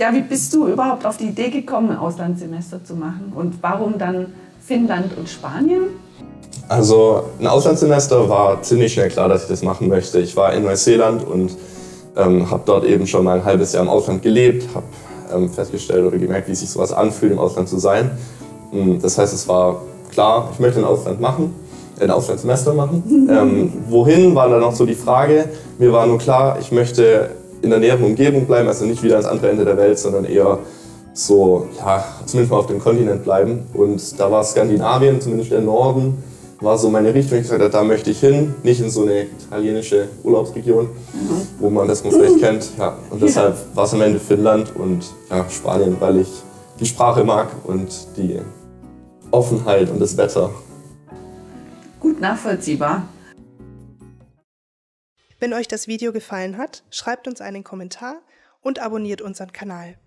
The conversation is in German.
Ja, wie bist du überhaupt auf die Idee gekommen, ein Auslandssemester zu machen? Und warum dann Finnland und Spanien? Also ein Auslandssemester war ziemlich schnell klar, dass ich das machen möchte. Ich war in Neuseeland und habe dort eben schon mal ein halbes Jahr im Ausland gelebt, habe festgestellt oder gemerkt, wie sich sowas anfühlt, im Ausland zu sein. Das heißt, es war klar, ich möchte ein Auslandssemester machen. Wohin war dann noch so die Frage. Mir war nur klar, ich möchte in der näheren Umgebung bleiben, also nicht wieder ans andere Ende der Welt, sondern eher so, ja, zumindest mal auf dem Kontinent bleiben. Und da war Skandinavien, zumindest der Norden, war so meine Richtung. Ich gesagt habe, da möchte ich hin, nicht in so eine italienische Urlaubsregion, wo man das man vielleicht kennt. Ja, und deshalb war es am Ende Finnland und ja, Spanien, weil ich die Sprache mag und die Offenheit und das Wetter. Gut nachvollziehbar. Wenn euch das Video gefallen hat, schreibt uns einen Kommentar und abonniert unseren Kanal.